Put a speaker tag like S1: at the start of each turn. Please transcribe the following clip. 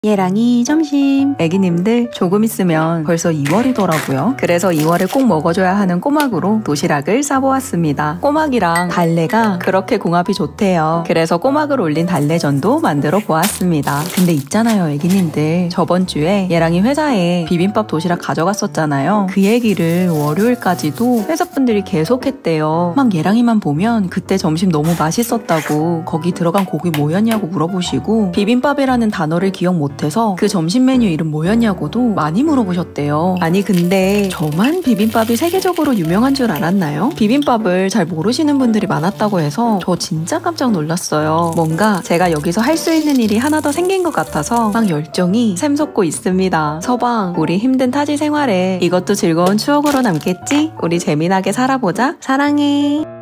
S1: 얘랑이 점심. 애기님들 조금 있으면 벌써 2월이더라고요. 그래서 2월에 꼭 먹어줘야 하는 꼬막으로 도시락을 싸보았습니다. 꼬막이랑 달래가 그렇게 궁합이 좋대요. 그래서 꼬막을 올린 달래전도 만들어 보았습니다. 근데 있잖아요 애기님들, 저번 주에 얘랑이 회사에 비빔밥 도시락 가져갔었잖아요. 그 얘기를 월요일까지도 회사분들이 계속 했대요. 막 얘랑이만 보면 그때 점심 너무 맛있었다고, 거기 들어간 고기 뭐였냐고 물어보시고, 비빔밥이라는 단어를 기억 못해서 그 점심 메뉴 이름 뭐였냐고도 많이 물어보셨대요. 아니 근데 저만 비빔밥이 세계적으로 유명한 줄 알았나요? 비빔밥을 잘 모르시는 분들이 많았다고 해서 저 진짜 깜짝 놀랐어요. 뭔가 제가 여기서 할 수 있는 일이 하나 더 생긴 것 같아서 막 열정이 샘솟고 있습니다. 서방, 우리 힘든 타지 생활에 이것도 즐거운 추억으로 남겠지? 우리 재미나게 살아보자. 사랑해.